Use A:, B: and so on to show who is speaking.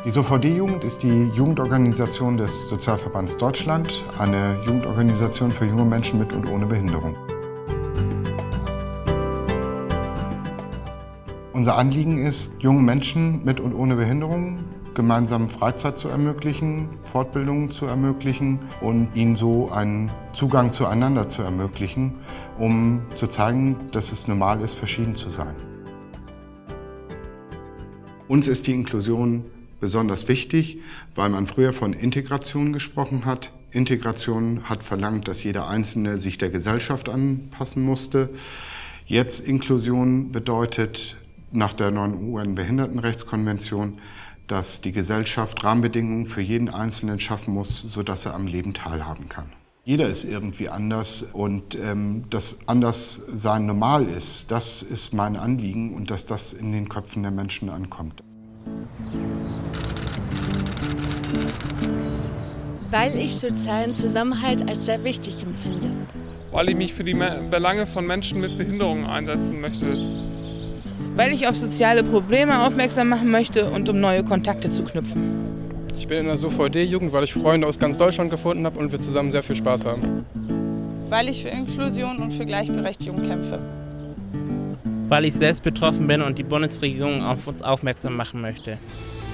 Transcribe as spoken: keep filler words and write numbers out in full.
A: Die S O V D-Jugend ist die Jugendorganisation des Sozialverbands Deutschland, eine Jugendorganisation für junge Menschen mit und ohne Behinderung. Unser Anliegen ist, jungen Menschen mit und ohne Behinderung gemeinsam Freizeit zu ermöglichen, Fortbildungen zu ermöglichen und ihnen so einen Zugang zueinander zu ermöglichen, um zu zeigen, dass es normal ist, verschieden zu sein. Uns ist die Inklusion besonders wichtig, weil man früher von Integration gesprochen hat. Integration hat verlangt, dass jeder Einzelne sich der Gesellschaft anpassen musste. Jetzt Inklusion bedeutet nach der neuen U N-Behindertenrechtskonvention, dass die Gesellschaft Rahmenbedingungen für jeden Einzelnen schaffen muss, sodass er am Leben teilhaben kann. Jeder ist irgendwie anders und ähm, dass Anderssein normal ist, das ist mein Anliegen und dass das in den Köpfen der Menschen ankommt.
B: Weil ich sozialen Zusammenhalt als sehr wichtig empfinde.
C: Weil ich mich für die Belange von Menschen mit Behinderungen einsetzen möchte.
D: Weil ich auf soziale Probleme aufmerksam machen möchte und um neue Kontakte zu knüpfen.
E: Ich bin in der S O V D-Jugend, weil ich Freunde aus ganz Deutschland gefunden habe und wir zusammen sehr viel Spaß haben.
F: Weil ich für Inklusion und für Gleichberechtigung kämpfe.
G: Weil ich selbst betroffen bin und die Bundesregierung auf uns aufmerksam machen möchte.